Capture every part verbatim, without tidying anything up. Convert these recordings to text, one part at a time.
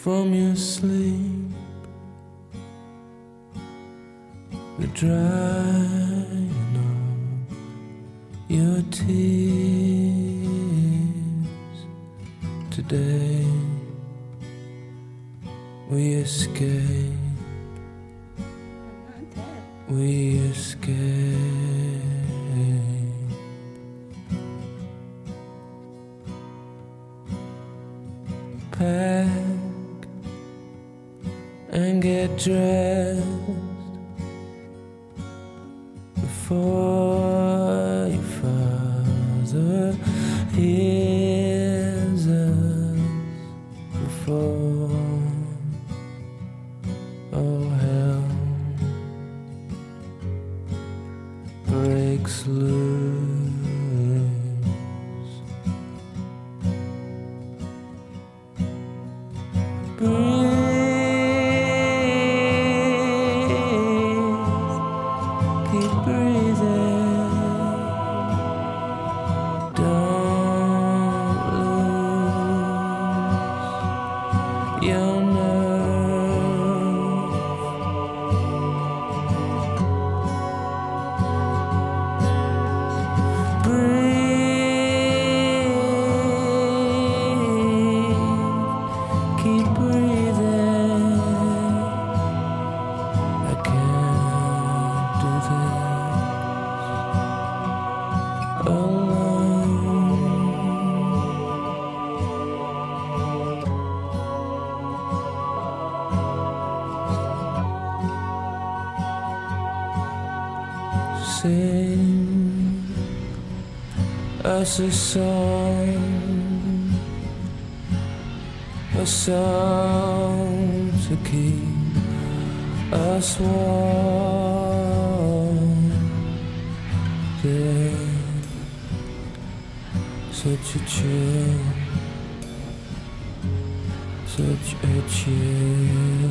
from your sleep, the drying of your tears. Today we escape, we escape. Pack and get dressed before your father hears us, before all hell breaks loose. Sing us a song, a song to keep us warm. There's such a chill, such a chill.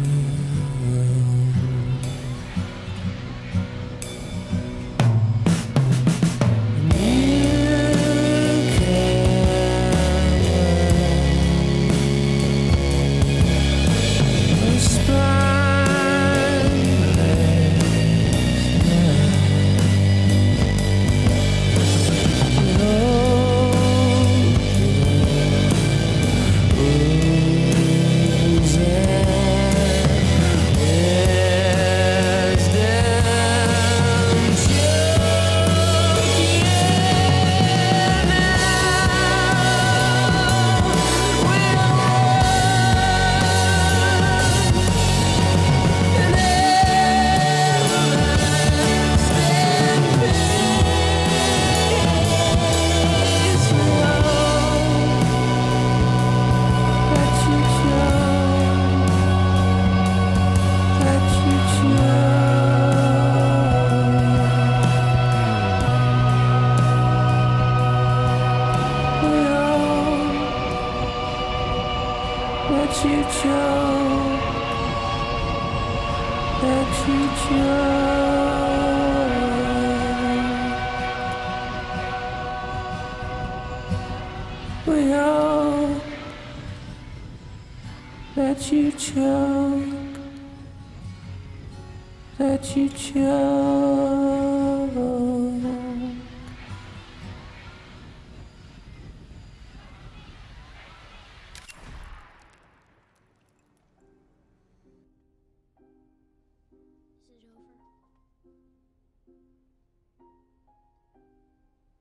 That you choke, that you choke.